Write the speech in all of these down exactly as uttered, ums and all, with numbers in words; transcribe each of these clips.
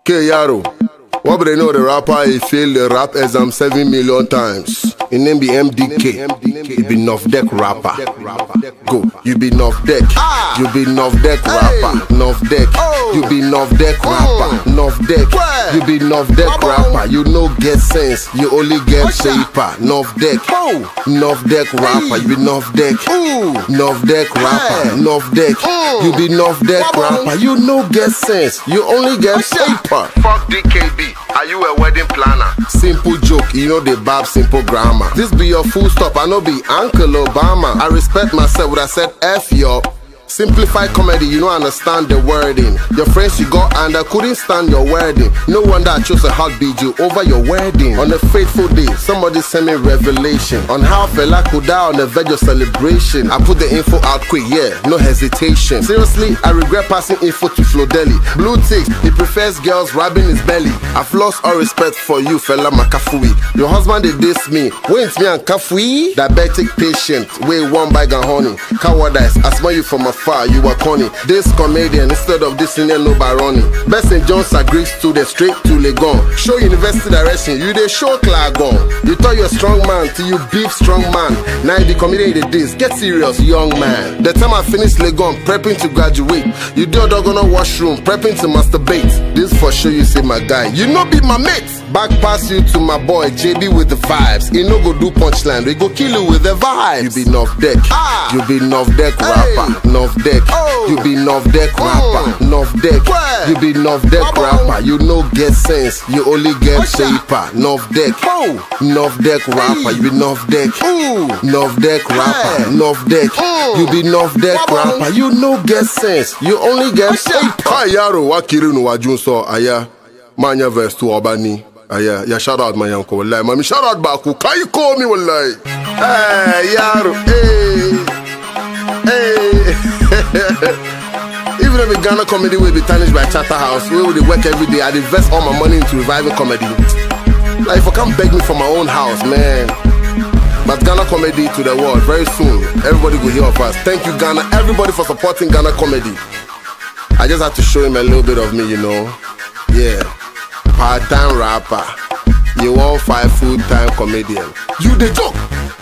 K Yaro, what do they know the rapper he failed the rap exam seven million times? His name be M D K. He be Nuff Deck rapper. Go, you be Nuff Deck. You be Nuff Deck rapper. Nuff Deck. You be Nuff Deck rapper. Nuff Deck. You be Nuff Deck rapper. You no get sense. You only get paper. Nuff Deck. Nuff Deck rapper. You be Nuff Deck. Nuff Deck rapper. Nuff Deck. You be Nuff Deck rapper. You no get sense. You only get paper. Fuck D K B. Are you a wedding planner? Simple joke. You know the bab simple grammar. This be your full stop. I know be Uncle Obama. I respect myself when I said F yo. Simplified comedy, you don't understand the wording. Your friends you got and I couldn't stand your wedding. No wonder I chose a hot B G over your wedding. On a fateful day, somebody sent me revelation on how Fela could die on a virgin celebration. I put the info out quick, yeah, no hesitation. Seriously, I regret passing info to Flo Deli. Blue ticks, he prefers girls rubbing his belly. I've lost all respect for you, Fela Makafui. Your husband did this me. Wait me and Kafui. Diabetic patient, way one by honey. Cowardice, I smell you from afar. You are corny. This comedian instead of this senior no baroni. Best Saint John's agrees to the straight to Legon. Show university direction, you they show Clagon. You thought you're a strong man till you beef strong man. Now you the comedian did this. Get serious, young man. The time I finished Legon, prepping to graduate. You do dog on a washroom, prepping to masturbate. This for sure you say my guy. You know be my mate. Back pass you to my boy J B with the vibes. He no go do punchline, we go kill you with the vibes. You be Nuff Deck. Ah. You be Nuff Deck rapper. Hey. Nuff Deck. Oh. You be Nuff Deck rapper. Oh. Nuff Deck. Where? You be Nuff Deck rapper. You no get sense, you only get paper. Nuff Deck. Oh. Nuff Deck rapper. You be Nuff Deck. Ooh. Nuff Deck rapper. Nuff Deck. Oh. You be Nuff Deck rapper. You no get sense, you only get paper. Hi Yaro, wakiru no wajunso aya. Manya verse to Obani. Aya, ya shout out my uncle. Wallahi, mami shout out Baku. Can you call me wallahi? Hey Yaro, hey. Hey. Even if the Ghana comedy will be tarnished by Charterhouse, we will work every day. I invest all my money into reviving comedy. Like if I can't beg me for my own house, man. But Ghana comedy to the world very soon. Everybody will hear of us. Thank you Ghana, everybody for supporting Ghana comedy. I just had to show him a little bit of me, you know. Yeah. Part-time rapper. You won't find full-time comedian. You the joke.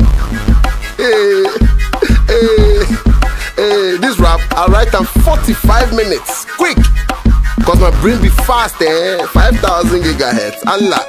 Hey, hey. Hey, this rap, I write in forty-five minutes, quick. Cause my brain be fast, eh? five thousand gigahertz, Allah.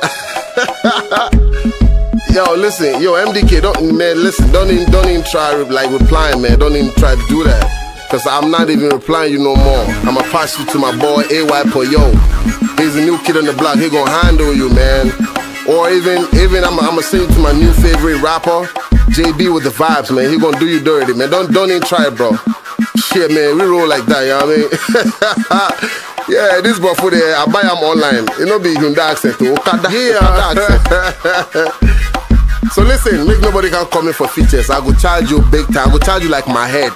Yo, listen, yo, M D K, don't, man, listen, don't even, don't even try, like, replying, man. Don't even try to do that. Cause I'm not even replying you no more. I'ma pass you to my boy, A Y Poyo. He's a new kid on the block, he gon' handle you, man. Or even, even I'm, I'ma send you to my new favorite rapper, J B with the vibes, man. He gonna do you dirty, man. Don't don't even try it, bro. Shit, man. We roll like that, you know what I mean? Yeah, this buffalo there, I buy them online. You know, be Hyundai accent. Okada, yeah. Okada accent. So listen, make nobody can come in for features. I go charge you big time. I go charge you like my head.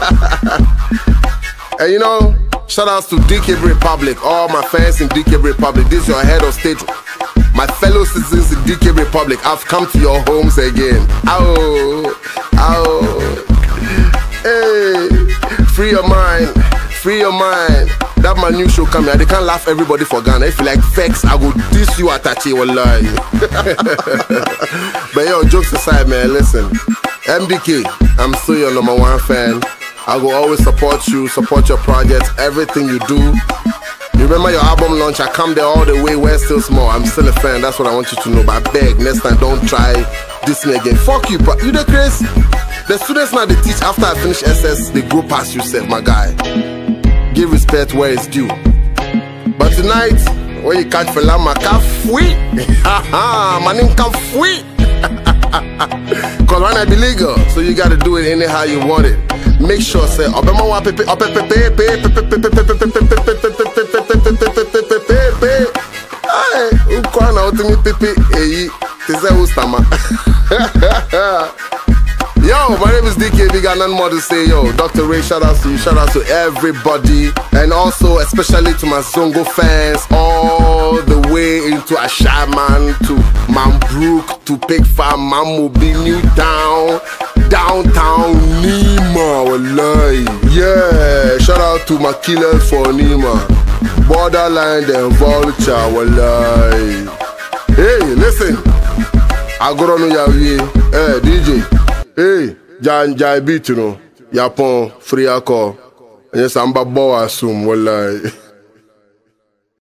And you know, shout outs to D K Republic, all my fans in D K Republic. This is your head of state. My fellow citizens in D K Republic, I've come to your homes again. Ow, ow, hey, free your mind, free your mind. That my new show coming. They can't laugh everybody for Ghana. If you like vex, I go diss you Atachi, wallahi. But yo, jokes aside, man, listen. M D K, I'm still your number one fan. I will always support you, support your projects, everything you do. You remember your album launch? I come there all the way, we're still small. I'm still a fan, that's what I want you to know. But I beg, next time don't try this me again. Fuck you, bro. You the Chris? The students now they teach after I finish S S, they grow past yourself, my guy. Give respect where it's due. But tonight, when you catch Fela Makafui, haha, my name Kafui. Cause why not be legal? So you gotta do it anyhow you want it. Make sure say Obama want pepe pepe pepe Ay, ukwana otimi pepe eyi tese ustama. Yo, my name is D K. We got nothing more to say. Yo, Doctor Ray, shout out to you, shout out to everybody, and also especially to my Zongo fans, all the way into Ashaman, to Mambrook, to Pig Farm, Mamubi, Newtown, downtown Nima, wallahi. Yeah, shout out to my killers for Nima. Borderline and Vulture, wallahi. Hey, listen. I go on your way. Hey, D J. Hey, Jan Jai beat, you know. Yapon, free alcohol. And yes, I'm Baba Asum, wallahi.